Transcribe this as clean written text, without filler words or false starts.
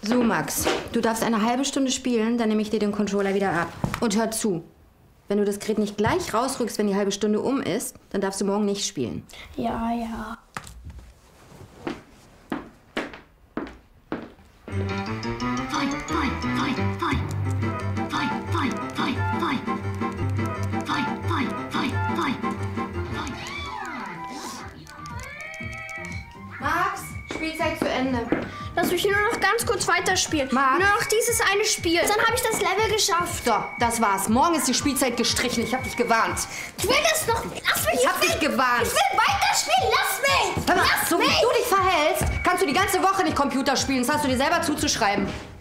So, Max, du darfst eine halbe Stunde spielen, dann nehme ich dir den Controller wieder ab. Und hör zu, wenn du das Gerät nicht gleich rausrückst, wenn die halbe Stunde um ist, dann darfst du morgen nicht spielen. Ja, ja. Max, Spielzeit zu Ende. Lass mich nur noch ganz kurz weiterspielen. Max. Nur noch dieses eine Spiel. Dann habe ich das Level geschafft. So, das war's. Morgen ist die Spielzeit gestrichen. Ich hab dich gewarnt. Ich will das noch. Lass mich. Ich hab dich gewarnt. Ich will weiterspielen. Lass mich. Hör mal, Lass so wie mich. du dich verhältst, kannst du die ganze Woche nicht Computer spielen. Das hast du dir selber zuzuschreiben.